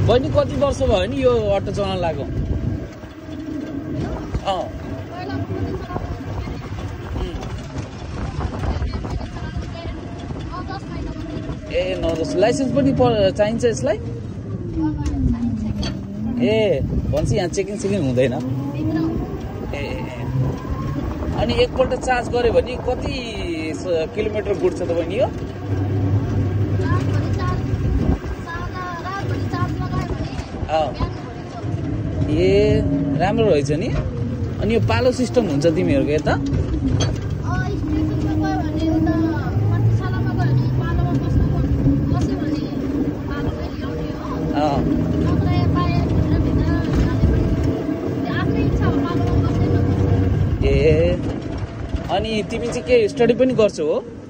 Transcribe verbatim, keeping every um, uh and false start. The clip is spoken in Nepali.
बहिनी कति वर्ष भयो नि यो अटो चलाउन लाग्यो? अँ ए नौ दस लाइसेन्स पनि चाहिन्छ यसलाई? ए भन्छ यहाँ चेकिङ सेकिङ हुँदैन। ए अनि एकपल्ट चार्ज गऱ्यो भने कति किलोमिटर गुड्छ त बहिनी यो? ए राम्रो रहेछ नि। अनि यो पालो सिस्टम हुन्छ तिमीहरूको यता? ए अनि तिमी चाहिँ के स्टडी पनि गर्छौ हो?